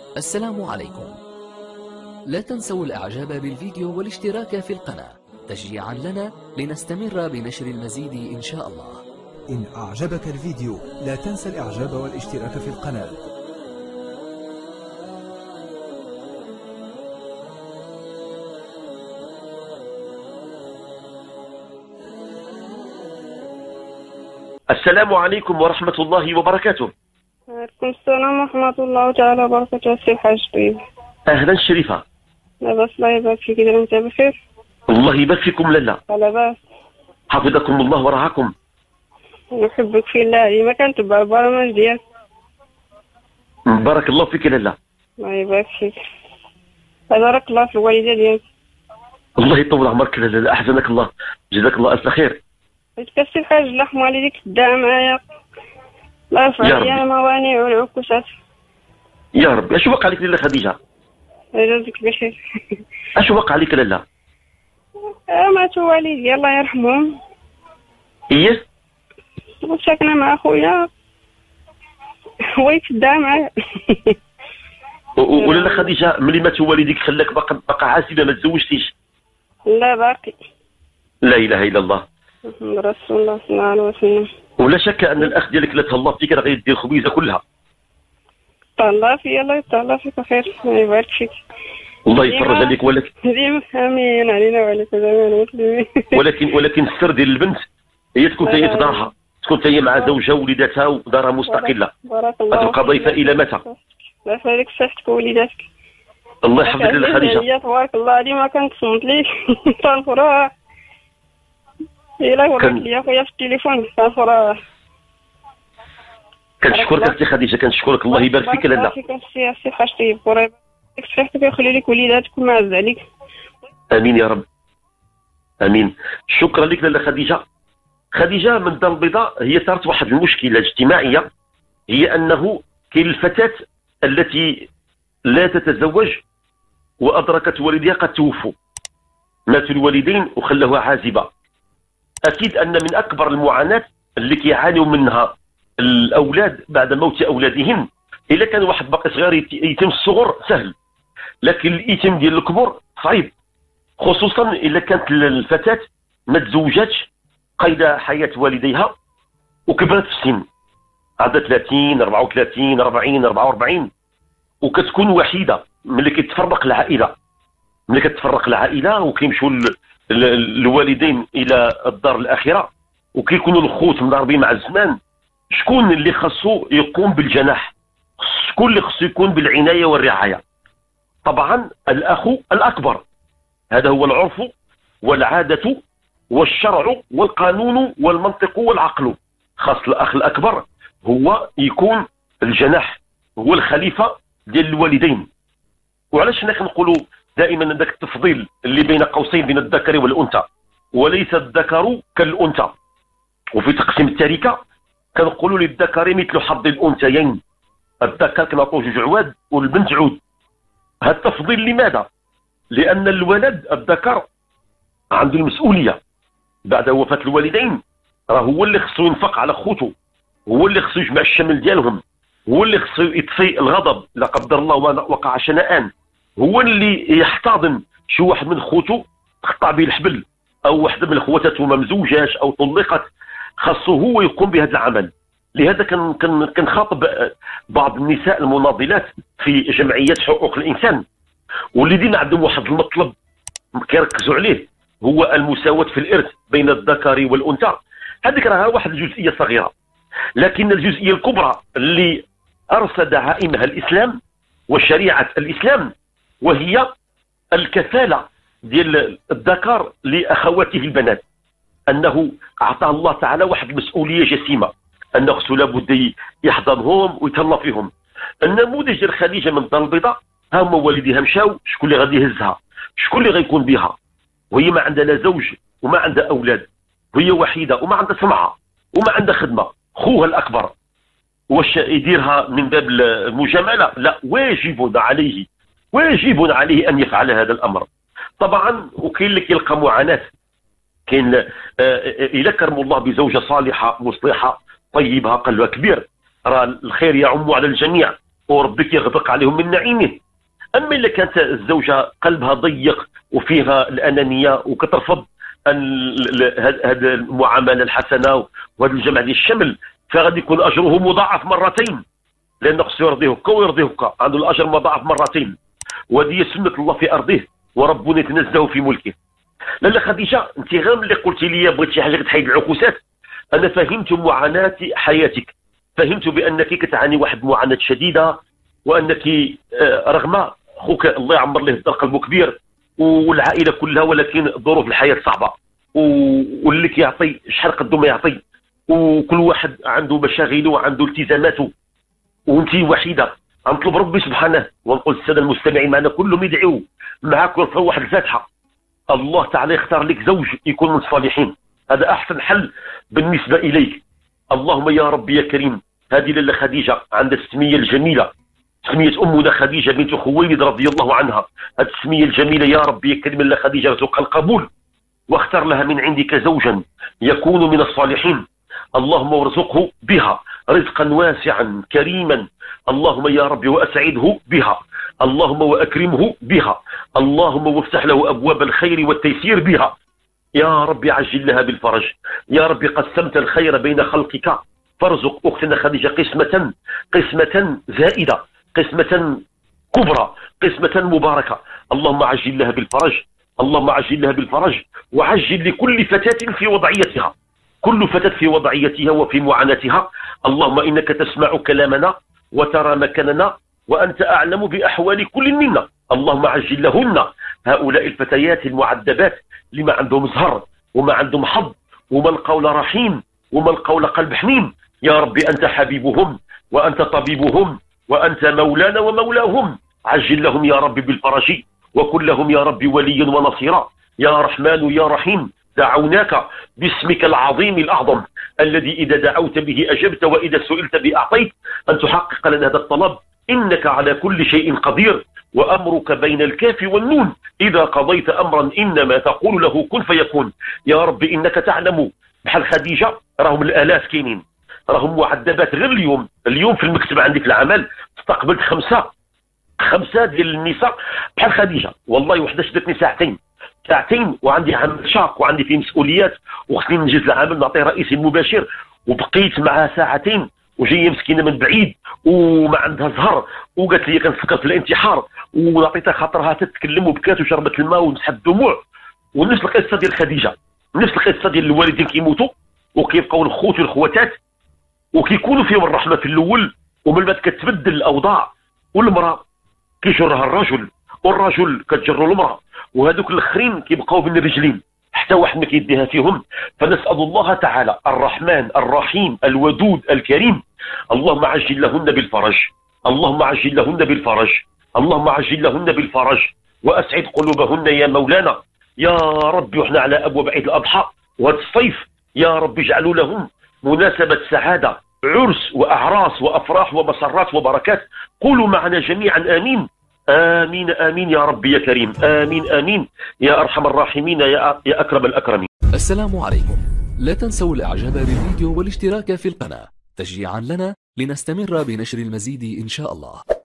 السلام عليكم. لا تنسوا الإعجاب بالفيديو والاشتراك في القناة تشجيعا لنا لنستمر بنشر المزيد إن شاء الله. إن أعجبك الفيديو لا تنسى الإعجاب والاشتراك في القناة. السلام عليكم ورحمة الله وبركاته. وعليكم السلام ورحمة الله تعالى وبركاته. السي الحاج طيب. أهلا شريفة. لاباس الله يبارك فيك. دابا أنت بخير؟ الله يبارك فيكم لالا. لاباس. حفظكم الله ورعاكم. نحبك في الله، ديما كنتبع البرامج ديالك. بارك الله فيك لالا. الله يبارك فيك. بارك الله في الوالدة ديالك. الله يطول عمرك لالا، أحسنك الله، جزاك الله ألف خير. قلت السي الحاج الله يرحم والديك تدعى معايا، الله يرفع عليا الموانع والعكوسات. يا رب. اش وقع لك لالا خديجة؟ يجازيك بخير. اش وقع لك لالا؟ ماتوا والدي الله يرحمهم. إيه؟ وساكنة مع خويا هو يتدعى معايا. ولالا خديجة ملي مات والديك خلاك باقا عازبة ما تزوجتيش؟ لا باقي. لا إله إلا الله. محمد رسول الله صلى الله عليه وسلم. ولا شك أن الأخ ديالك لا تهلا فيك راه غيدير الخبيزة كلها. تهلا فيا الله يتهلا فيك خير، الله يبارك فيك. الله يفرج عليك. ولكن ديما امين علينا وعليكم جميع المسلمين. ولكن السر ديال البنت هي تكون هي في دارها، تكون هي مع زوجها ووليداتها ودارها مستقله. بارك الله. تبقى ضيفه الى متى؟ الله يخليك صحتك ووليداتك. الله يحفظك لاله خديجه. تبارك الله ديما كنتصنت ليك كنفرح. الا وريت لي خويا في التليفون كنفرح. كنشكرك اختي خديجه، كنشكرك. الله يبارك فيك لاله. بارك الله فيك السي حاج طيب. وريك صحتك ويخلي لك وليداتك ومعز عليك. امين يا رب. امين. شكرا لك لاله خديجه. خديجه من الدار البيضاء هي صارت واحد المشكله اجتماعيه، هي انه كاين الفتاه التي لا تتزوج وادركت والديها قد توفوا، ماتوا الوالدين وخلوها عازبه. اكيد ان من اكبر المعاناه اللي كيعانيوا منها الاولاد بعد موت اولادهم، الا كان واحد باقي صغير يتم الصغر سهل، لكن اليتم ديال الكبر صعيب، خصوصا الا كانت الفتاه ما تزوجاتش قيد حياه والديها وكبرت في السن، عندها 30 34 40 44، وكتكون وحيده ملي كتفرق العائله. ملي كتفرق العائله وكيمشوا الوالدين الى الدار الاخره وكيكونوا الخوت مضاربين مع الزمان، شكون اللي خاصو يقوم بالجناح؟ شكون اللي خاصو يكون بالعنايه والرعايه؟ طبعا الاخ الاكبر. هذا هو العرف والعاده والشرع والقانون والمنطق والعقل. خاص الاخ الاكبر هو يكون الجناح، هو الخليفه ديال الوالدين. وعلاش حنا كنقولوا دائما ذاك التفضيل اللي بين قوسين بين الذكر والانثى، وليس الذكر كالانثى. وفي تقسيم التركه كنقولوا للذكر مثل حظ الانثيين، الذكر كنعطوه جوج عواد والبنت عود. هذا التفضيل لماذا؟ لان الولد الذكر عنده المسؤوليه بعد وفاه الوالدين، راه هو اللي خصو ينفق على خوته، هو اللي خصو يجمع الشمل ديالهم، هو اللي خصو يطفي الغضب لا قدر الله وقع شنآن، هو اللي يحتضن شي واحد من خوته تقطع به الحبل، او واحده من خواتاته ما مزوجاش او طلقت، خاصو هو يقوم بهذا العمل. لهذا كنخاطب بعض النساء المناضلات في جمعيات حقوق الانسان واللي ديما عندهم واحد المطلب كيركزوا عليه، هو المساواة في الارث بين الذكر والانثى. هذيك راه واحد الجزئيه صغيره، لكن الجزئيه الكبرى اللي ارصد عائمها الاسلام وشريعه الاسلام، وهي الكفاله ديال الذكر لاخواته البنات، انه اعطاه الله تعالى واحد المسؤوليه جسيمه، انه خصو لابد يحضنهم ويتهلا فيهم. النموذج ديال خديجه من الدار البيضاء، ها هما والديها مشاو، شكون اللي غادي يهزها؟ شكون اللي غيكون بها؟ وهي ما عندها لا زوج وما عندها اولاد، وهي وحيده وما عندها سمعه وما عندها خدمه. خوها الاكبر واش يديرها من باب المجامله؟ لا، واجب عليه، واجب عليه ان يفعل هذا الامر. طبعا وكاين اللي كيلقى معاناه، كاين الا كرم الله بزوجه صالحه مصلحه طيبها قلبها كبير، راه الخير يعم على الجميع، وربك يغدق عليهم من نعيمه. اما اذا كانت الزوجه قلبها ضيق وفيها الانانيه وكترفض هذه المعامله الحسنه وهذا الجمع ديال الشمل، فغادي يكون اجره مضاعف مرتين، لان خصو يرضيه هكا ويرضيه هكا، عنده الاجر مضاعف مرتين، وهذه هي سنه الله في ارضه وربنا يتنزه في ملكه. لاله خديجه، انت غير ملي قلتي لي بغيت شي حاجه كتحيد العكوسات، انا فهمت معاناه حياتك، فهمت بانك كتعاني واحد المعاناه شديده، وانك رغم خوك الله يعمر له الدار قلبه كبير والعائله كلها، ولكن ظروف الحياه صعبه، واللي كيعطي شحال قدو ما يعطي، وكل واحد عنده مشاغله وعنده التزاماته، وانت وحيده. غنطلب ربي سبحانه، ونقول للساده المستمعين معنا كلهم يدعيوا معاك ويرفعوا واحد الفاتحه، الله تعالى يختار لك زوج يكون من الصالحين، هذا احسن حل بالنسبه اليك. اللهم يا ربي يا كريم، هذه لاله خديجه عندها السميه الجميله، سميه امنا خديجه بنت خويلد رضي الله عنها، هذه السميه الجميله يا ربي يا كريم لاله خديجه رزقها القبول، واختر لها من عندك زوجا يكون من الصالحين، اللهم وارزقه بها رزقا واسعا كريما، اللهم يا ربي واسعده بها، اللهم واكرمه بها، اللهم وافتح له ابواب الخير والتيسير بها، يا ربي عجل لها بالفرج، يا ربي قسمت الخير بين خلقك، فارزق اختنا خديجه قسمه زائده، قسمه كبرى، قسمه مباركه، اللهم عجل لها بالفرج، اللهم عجل لها بالفرج، وعجل لكل فتاة في وضعيتها، كل فتاة في وضعيتها وفي معاناتها، اللهم إنك تسمع كلامنا وترى مكاننا وأنت أعلم بأحوال كل منا، اللهم عجل لهن، هؤلاء الفتيات المعذبات اللي ما عندهم زهر وما عندهم حظ وما القول رحيم وما القول قلب حميم، يا ربي أنت حبيبهم وأنت طبيبهم وأنت مولانا ومولاهم، عجل لهم يا ربي بالفرج، وكن لهم يا ربي وليا ونصيرا، يا رحمن يا رحيم، دعوناك باسمك العظيم الأعظم الذي إذا دعوت به أجبت وإذا سئلت به أعطيت، أن تحقق لنا هذا الطلب، إنك على كل شيء قدير، وأمرك بين الكاف والنون، إذا قضيت أمرا إنما تقول له كن فيكون، يا رب إنك تعلم بحال خديجة راهم الآلاف كاينين، راهم معذبات. غير اليوم في المكتب عندي في العمل استقبلت خمسة ديال النساء بحال خديجة، والله وحده شدتني ساعتين وعندي عمل شاق وعندي فيه مسؤوليات وخصني ننجز العمل نعطيه رئيسي المباشر، وبقيت معها ساعتين وجايه مسكينه من بعيد وما عندها زهر، وقالت لي كنفكر في الانتحار، وعطيتها خاطرها تتكلم وبكات وشربت الماء ومسحت الدموع. ونفس القصه ديال خديجه، نفس القصه ديال الوالدين كيموتوا وكيبقاو الخوت والخواتات وكيكونوا فيهم الرحمه في الاول، ومن بعد كتبدل الاوضاع، والمراه كيجرها الرجل والرجل كتجروا المراه، وهذوك الاخرين كيبقاو بين الرجلين حتى واحد ما كيديها فيهم. فنسال الله تعالى الرحمن الرحيم الودود الكريم، اللهم عجل لهن بالفرج، اللهم عجل لهن بالفرج، اللهم عجل لهن بالفرج، واسعد قلوبهن يا مولانا، يا ربي. وحنا على ابواب عيد الاضحى وهذا الصيف، يا رب اجعلوا لهم مناسبه سعاده، عرس واعراس وافراح ومسرات وبركات. قولوا معنا جميعا امين آمين آمين يا ربي يا كريم، آمين آمين يا أرحم الراحمين يا أكرم الأكرمين. السلام عليكم، لا تنسوا الإعجاب بالفيديو والاشتراك في القناة تشجيعا لنا لنستمر بنشر المزيد إن شاء الله.